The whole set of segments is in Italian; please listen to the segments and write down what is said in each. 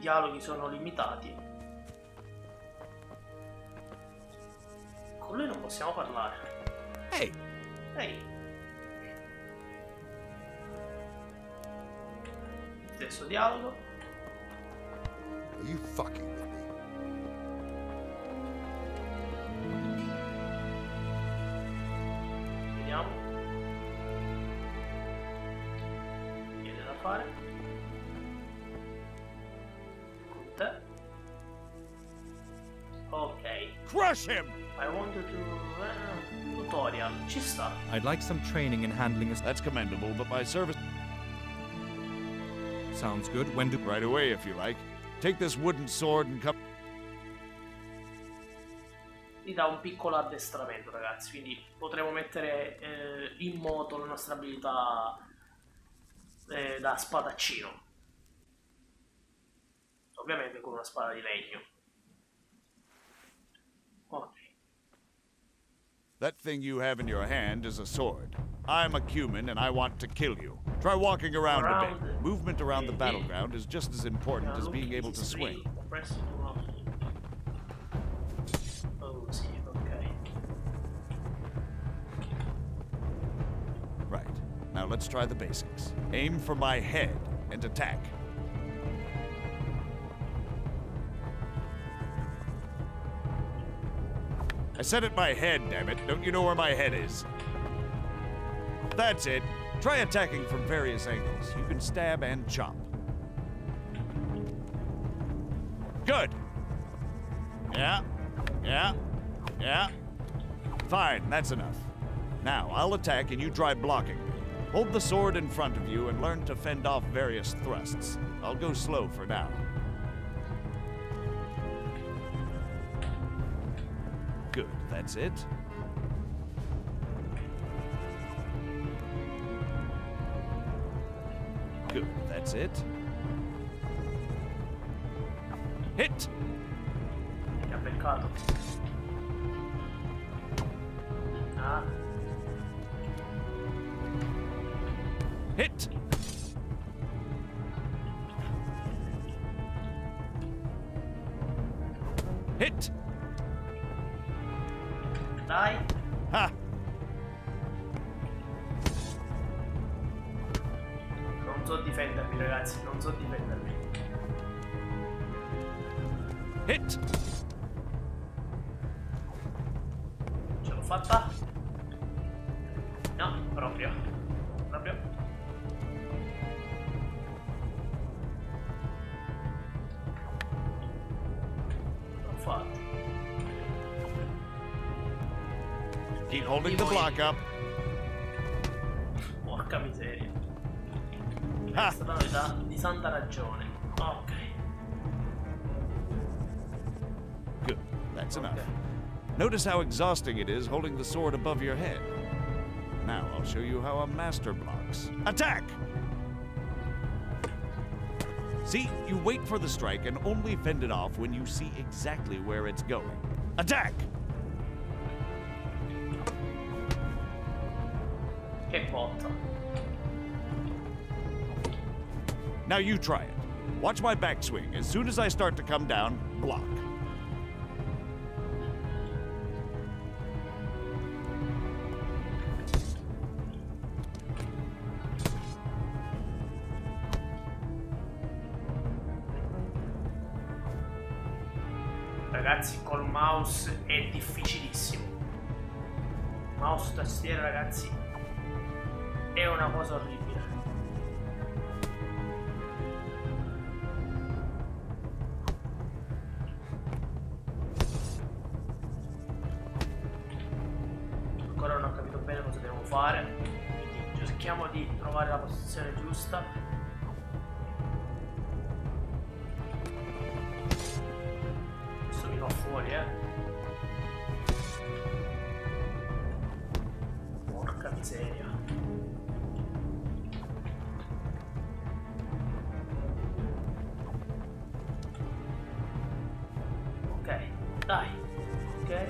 dialoghi sono limitati. Con lui non possiamo parlare. Hey! Ehi! Stesso dialogo. Are you fucking with me? Vediamo. Niente da fare. Con te. Ok. Crush him! I want to do tutorial. Ci sta. I'd like some training in handling a... That's commendable, but my service... Sounds good. When do... Right away, if you like. Take this wooden sword and come... Mi dà un piccolo addestramento, ragazzi, quindi potremo mettere in moto le nostre abilità da spadaccino. Ovviamente con una spada di legno. Ok. That thing you have in your hand is a sword. I'm a Cuman and I want to kill you. Try walking around a bit. Movement around the battleground is just as important as being able to swing. Oh, sì, ok. Right. Now let's try the basics. Aim for my head and attack. I said at my head, damn it. Don't you know where my head is? That's it. Try attacking from various angles. You can stab and chop. Good. Yeah. Fine, that's enough. Now, I'll attack and you try blocking me. Hold the sword in front of you and learn to fend off various thrusts. I'll go slow for now. Good, that's it. Good, that's it. Hit! Mi ha beccato. Ah. Hit! Hit! Dai. Ha! Non so difendermi, ragazzi, non so difendermi. Hit! Ce l'ho fatta? No, proprio. L'ho fatto. Keep holding the block up. Porca miseria. Ha! È stata una verità di santa ragione. Ok. Good, that's enough. Notice how exhausting it is holding the sword above your head. Now I'll show you how a master blocks. Attack! See, you wait for the strike and only fend it off when you see exactly where it's going. Attack! Che botta. Now you try it. Watch my backswing. As soon as I start to come down, block. Ragazzi, col mouse è difficilissimo. Mouse tastiera, ragazzi, è una cosa orribile. Ancora non ho capito bene cosa devo fare, quindi cerchiamo di trovare la posizione giusta. Fuori, porca miseria. Ok, dai. Ok.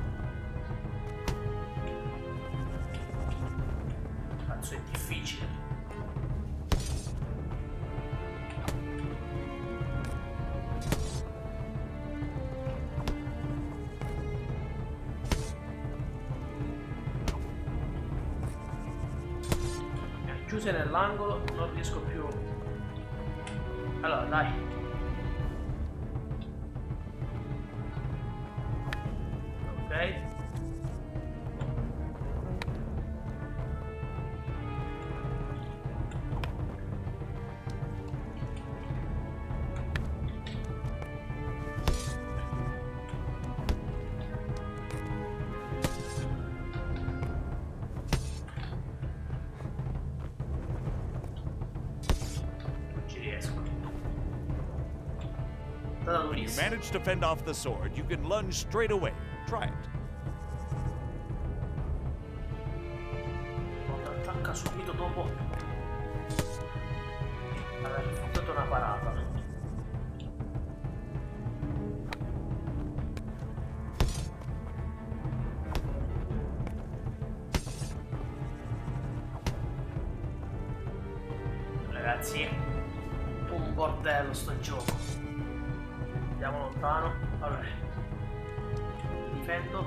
Cazzo, è difficile. chiuse nell'angolo, non riesco più. Allora, dai. Ok. When you manage to fend off the sword, you can lunge straight away. Try it. Attacca subito dopo aver fatto una parata. Ragazzi, un bordello sto gioco. Andiamo lontano. Allora, mi difendo.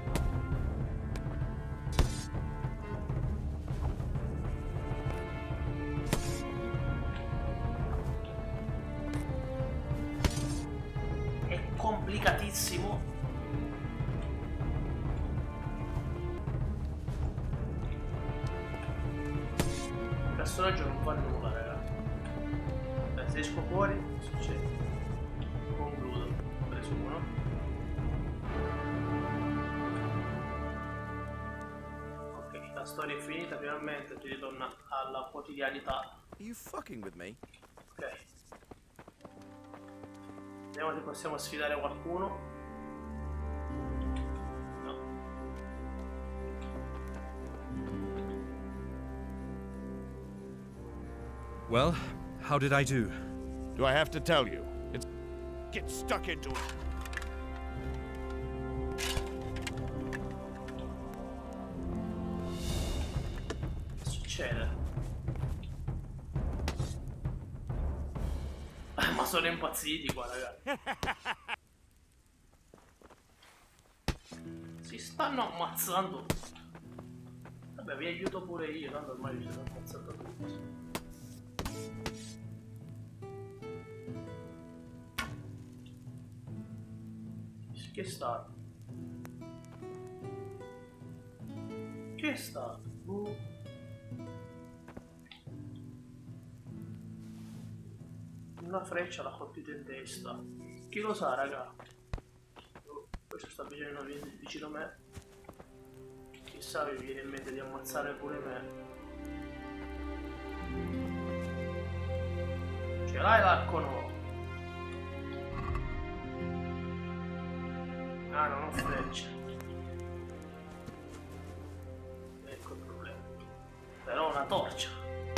È complicatissimo. Il personaggio non fa nulla, raga. Se esco fuori, succede. Concludo, presumo, no? Ok, la storia è finita, finalmente si ritorna alla quotidianità. Are you fucking with me? Ok. Vediamo se possiamo sfidare qualcuno. No. Well, how did I do? Do I have to tell you? Get stuck into it. Che succede? Ma sono impazziti qua, ragazzi. Si stanno ammazzando. Vabbè, vi aiuto pure io, tanto ormai vi siete ammazzati tutti. Che è stato? Che è stato? Una freccia l'ha colpito in testa. Chi lo sa, raga? Questo sta vicino a me. Chissà, mi viene in mente di ammazzare pure me. Ce l'hai l'arco no? Ah, non ho frecce. Ecco il problema. Però una torcia.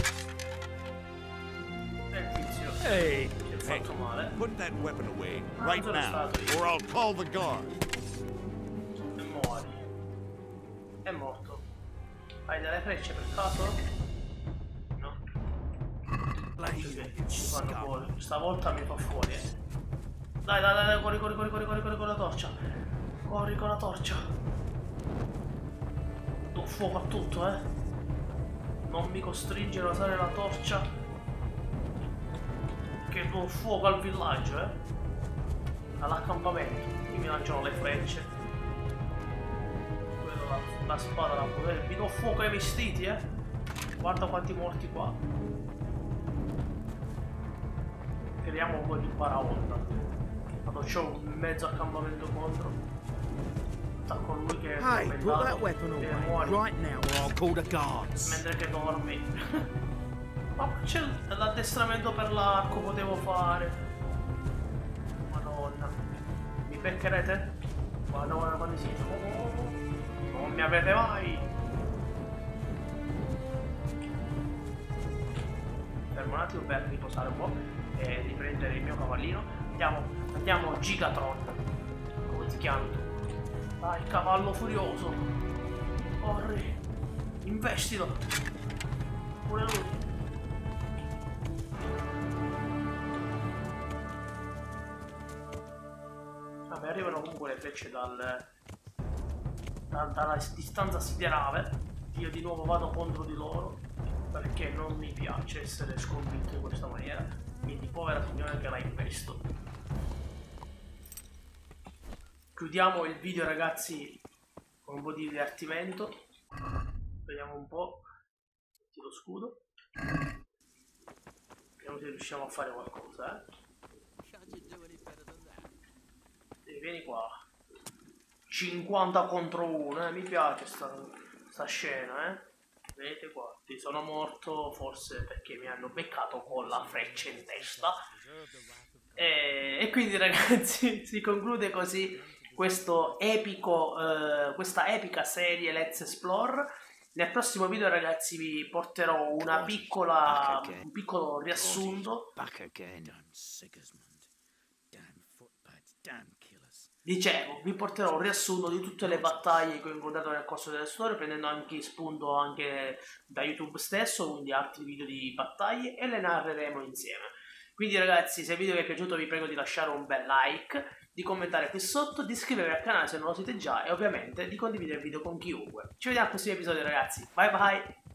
Il tizio Hey, si è fatto male. put that weapon away right sono now, stato io. or I'll call the guard. E muori. È morto. Hai delle frecce per caso? No. Ok, ci fanno fuori. Stavolta mi fa fuori, Dai, dai, dai, corri con la torcia. Corri con la torcia. Do fuoco a tutto, Non mi costringere a usare la torcia. Che do fuoco al villaggio, All'accampamento. Mi lanciano le frecce. Quello, la spada da potere. Vi do fuoco ai vestiti, Guarda quanti morti qua. Creiamo un po' di paraonda. C'ho un mezzo accampamento contro. Attacco lui che è tormentato e muori. right now or I'll call the guards. Mentre che dormi. Ma c'è l'addestramento per l'arco, potevo fare. Madonna. Mi beccherete? Guarda quando siete. Non mi avete mai. Fermo un attimo per riposare un po' e riprendere il mio cavallino. Andiamo Gigatron. Come ti chiami? Dai, cavallo furioso. Corri. Investilo. Pure lui. Mi arrivano comunque le frecce dalla distanza siderale. Io di nuovo vado contro di loro. perché non mi piace essere sconfitto in questa maniera. Quindi povera signora che la investo. Chiudiamo il video ragazzi con un po' di divertimento. Vediamo un po'. Metti lo scudo. Vediamo se riusciamo a fare qualcosa, Vieni qua. 50 contro 1, mi piace sta scena, Vedete qua, ti sono morto forse perché mi hanno beccato con la freccia in testa. E quindi ragazzi si conclude così questo epico, questa epica serie Let's Explore. Nel prossimo video ragazzi vi porterò un piccolo riassunto. Dicevo, vi porterò un riassunto di tutte le battaglie che ho incontrato nel corso della storia, prendendo anche spunto anche da YouTube stesso, quindi altri video di battaglie, e le narreremo insieme. Quindi ragazzi, se il video vi è piaciuto vi prego di lasciare un bel like, di commentare qui sotto, di iscrivervi al canale se non lo siete già e ovviamente di condividere il video con chiunque. Ci vediamo al prossimo episodio ragazzi, bye bye!